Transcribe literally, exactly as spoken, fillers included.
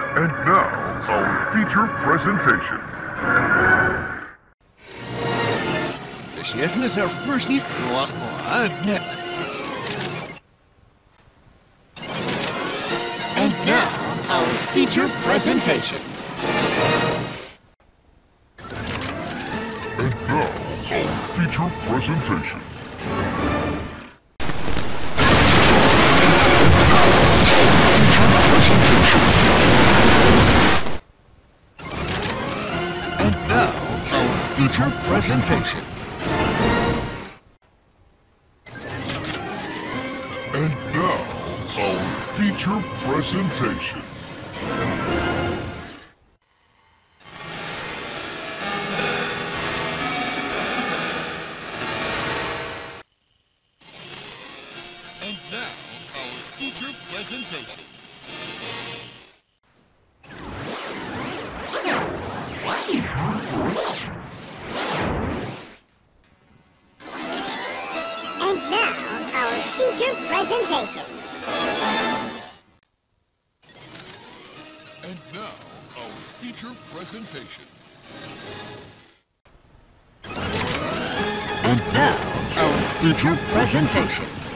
And now, our feature presentation. Честно, first не And now, our feature presentation. And now, our feature presentation. And now, our feature presentation. And now, our feature presentation. And now, our feature presentation. And now, our feature presentation. And now, our feature presentation. And now, our feature presentation.